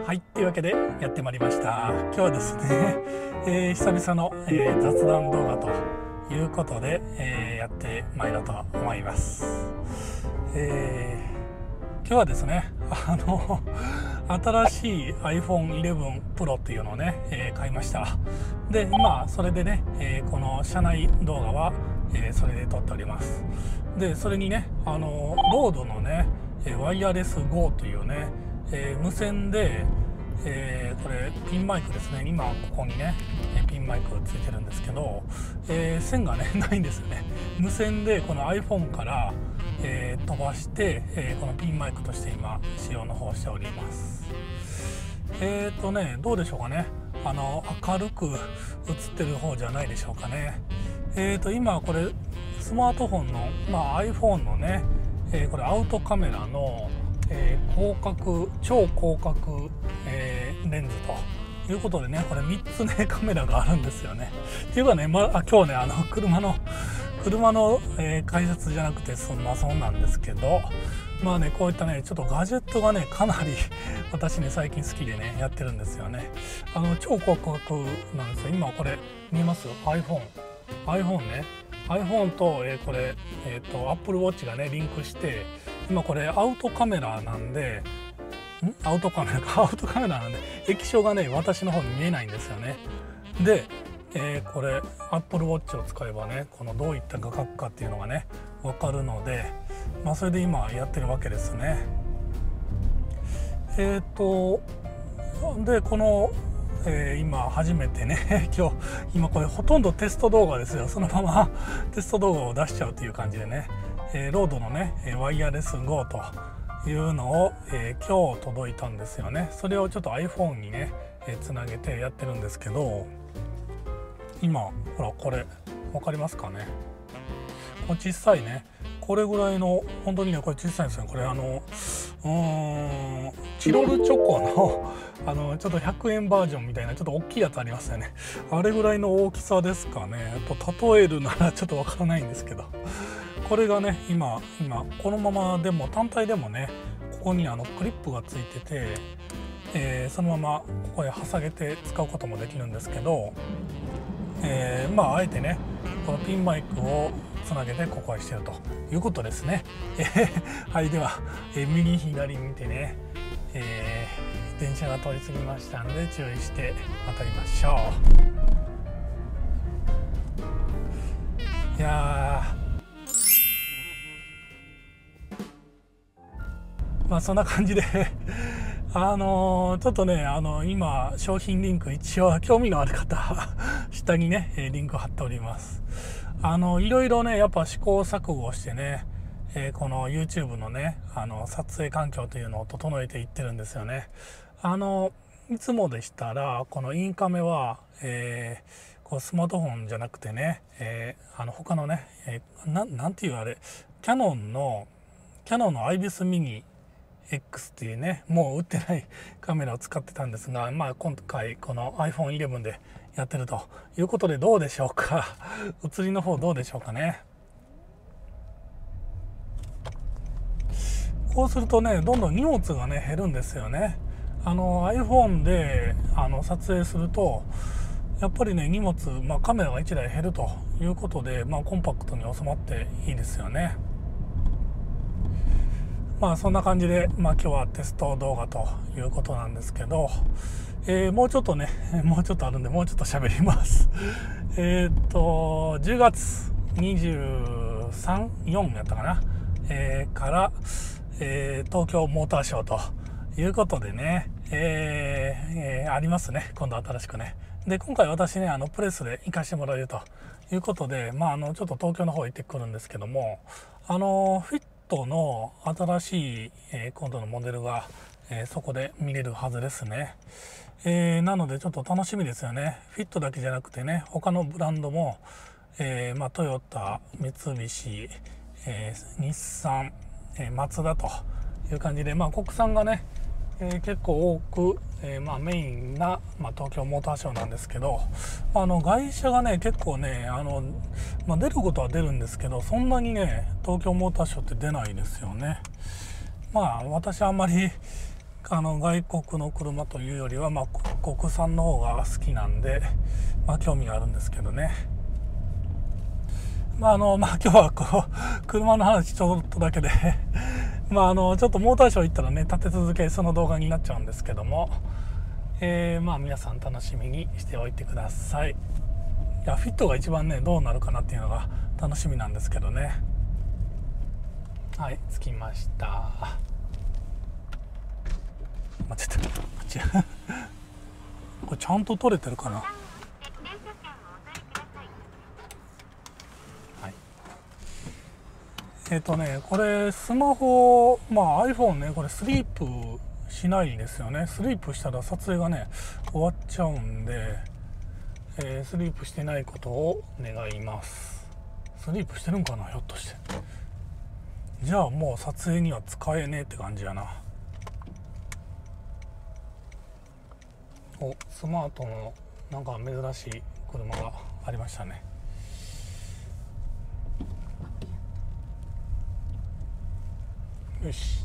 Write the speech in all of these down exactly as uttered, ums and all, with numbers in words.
はい、というわけでやってまいりました。今日はですね、えー、久々の、えー、雑談動画ということで、えー、やってまいろうと思います。えー、今日はですね、あの新しい アイフォンイレブンプロ っていうのをね、えー、買いました。で、まあそれでね、えー、この車内動画は、えー、それで撮っております。で、それにね、あのロードのね、ワイヤレス ゴー というね、えー、無線で、えー、これピンマイクですね。今ここにねピンマイクついてるんですけど、えー、線がねないんですよね。無線でこの iPhone から、えー、飛ばして、えー、このピンマイクとして今使用の方しております。えーとねどうでしょうかね。あの明るく映ってる方じゃないでしょうかね。えーと今これスマートフォンの、まあ、iPhone のね、えー、これアウトカメラのえー、広角超広角、えー、レンズということでね、これみっつねカメラがあるんですよね。っていうかね、まあ、今日ねあの車の車の、えー、解説じゃなくてそんなそんなんですけど、まあねこういったねちょっとガジェットがねかなり私ね最近好きでねやってるんですよね。あの超広角なんですよ。今これ見えます？ iPhone iPhone ね iPhone と、えー、これ、えー、と Apple Watch がねリンクして、今これアウトカメラなんでんアウトカメラかアウトカメラなんで液晶がね私の方に見えないんですよね。で、えー、これ Apple Watch を使えばねこのどういった画角かっていうのがね分かるので、まあ、それで今やってるわけですね。えっ、ー、とでこのえー、今初めてね今日今これほとんどテスト動画ですよ。そのままテスト動画を出しちゃうという感じでね、えー、ロードのねワイヤレス ゴー というのを、えー、今日届いたんですよね。それをちょっと iPhone にね、えー、つなげてやってるんですけど、今ほらこれ分かりますかね。これ小さいねこれぐらいの本当にねこれ小さいんですよ。これあのうーんチロルチョコのあのちょっとひゃくえんバージョンみたいなちょっと大きいやつありますよね。あれぐらいの大きさですかね。と例えるならちょっとわからないんですけど、これがね今今このままでも単体でもねここにあのクリップがついてて、えー、そのままここへ挟げて使うこともできるんですけど、えー、まああえてねこのピンマイクをつなげてここへしてるということですね。えー、はい、では、えー、右左見てね、えー、電車が通り過ぎましたんで注意して渡りましょう。いやまあそんな感じであのー、ちょっとねあの今商品リンク一応興味のある方下にねリンク貼っております。あのいろいろねやっぱ試行錯誤してね、えー、この YouTube のねあの撮影環境というのを整えていってるんですよね。あのいつもでしたらこのインカメは、えー、こうスマートフォンじゃなくてね、えー、あの他のね、えー、な, なんていうあれキヤノンのキヤノンのアイビスミニ X っていうねもう売ってないカメラを使ってたんですが、まあ今回この アイフォンイレブン でやってるということでどうでしょうか写りの方どうでしょうかね。こうするとねどんどん荷物がね減るんですよね。あの iPhone であの撮影するとやっぱりね荷物、まあ、カメラがいちだい減るということで、まあ、コンパクトに収まっていいですよね。まあそんな感じで、まあ、今日はテスト動画ということなんですけど、えー、もうちょっとねもうちょっとあるんでもうちょっと喋りますえっとじゅうがつにじゅうさん、よんやったかな、えー、から、えー、東京モーターショーということでね、えーえー、ありますね今度新しくね。で今回私ねあのプレスで行かしてもらえるということで、まあ、あのちょっと東京の方行ってくるんですけども、あのフィットの新しい、えー、今度のモデルが、えー、そこで見れるはずですね。えー、なのでちょっと楽しみですよね。フィットだけじゃなくてね他のブランドも、えーまあ、トヨタ、三菱、えー、日産、えー、マツダという感じで、まあ、国産がね、えー、結構多く、えーまあ、メインな、まあ、東京モーターショーなんですけど、あの外車がね結構ねあの、まあ、出ることは出るんですけどそんなにね東京モーターショーって出ないですよね。まあ私はあんまりあの外国の車というよりは、まあ、国産の方が好きなんで、まあ、興味があるんですけどね。まああのまあ、今日はこう車の話ちょっとだけでまああのちょっとモーターショー行ったらね立て続けその動画になっちゃうんですけども、えー、まあ皆さん楽しみにしておいてください。いやフィットが一番ねどうなるかなっていうのが楽しみなんですけどね。はい、着きました。間違えた。これちゃんと撮れてるかな。はい。えっとねこれスマホ、まあ iPhone ねこれスリープしないですよね。スリープしたら撮影がね終わっちゃうんで、えー、スリープしてないことを願います。スリープしてるんかな、ひょっとして。じゃあもう撮影には使えねえって感じやな。お、スマートのなんか珍しい車がありましたね。よし。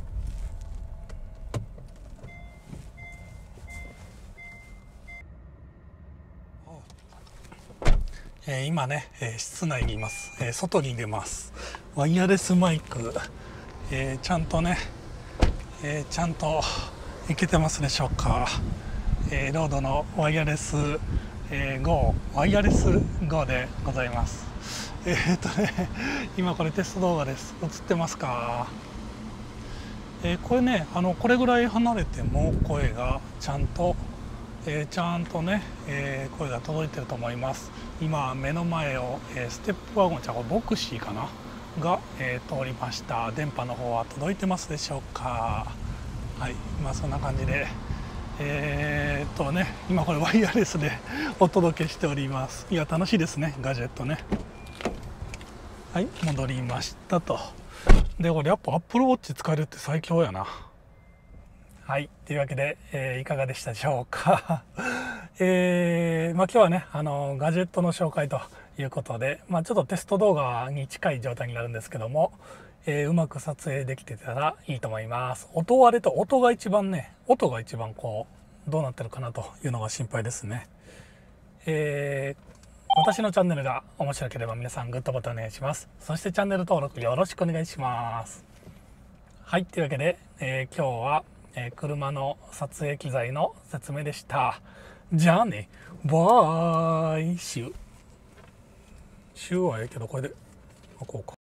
えー、今ね、えー、室内にいます、えー、外に出ます。ワイヤレスマイク、えー、ちゃんとね、えー、ちゃんといけてますでしょうか。えー、ロードのワイヤレス、えー、ゴーワイヤレス ゴー でございます。えー、っとね今これテスト動画です。映ってますか。えー、これねあのこれぐらい離れても声がちゃんとえー、ちゃんとね、えー、声が届いてると思います。今目の前を、えー、ステップワゴンちゃんボクシーかなが、えー、通りました。電波の方は届いてますでしょうか。はい、まあそんな感じでえー、っとね今これワイヤレスでお届けしております。いや楽しいですねガジェットね。はい戻りましたと。でこれやっぱアップルウォッチ使えるって最強やな。はい、というわけで、えー、いかがでしたでしょうか。えーまあ、今日はねあのガジェットの紹介ということで、まあ、ちょっとテスト動画に近い状態になるんですけども、えーうまく撮影できてたらいいと思います。音割れと音が一番ね音が一番こうどうなってるかなというのが心配ですね。えー私のチャンネルが面白ければ皆さんグッドボタンお願いします。そしてチャンネル登録よろしくお願いします。はい、というわけで、えー今日はえー車の撮影機材の説明でした。じゃあね、バイシュ。シュはええけど、これで、こうか。